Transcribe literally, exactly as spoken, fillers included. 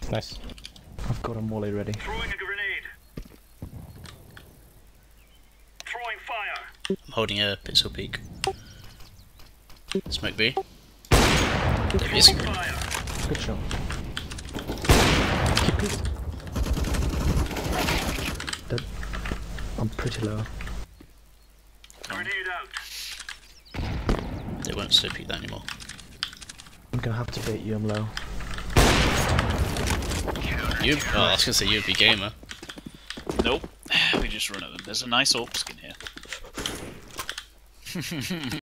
Nice. I've got a molly ready. Throwing a grenade. Throwing fire. I'm holding a pixel peak. Smoke B. It is. Fire. Good shot. Keep it. Dead. I'm pretty low. Grenade out. They won't slow peek that anymore. I'm gonna have to bait you, I'm low. You? Oh, I was gonna say you'd be gamer. Nope. We just run at them. There's a nice orc skin here.